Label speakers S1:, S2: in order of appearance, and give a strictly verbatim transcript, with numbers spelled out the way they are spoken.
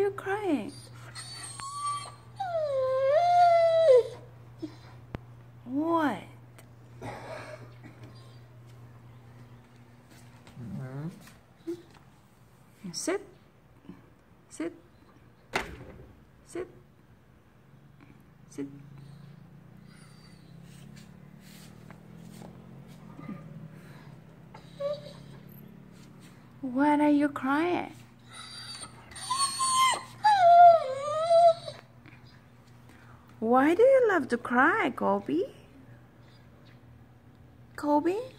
S1: you crying? What?
S2: Mm-hmm.
S1: Sit. Sit. Sit. Sit. Why are you crying? Why do you love to cry, Kobe? Kobe?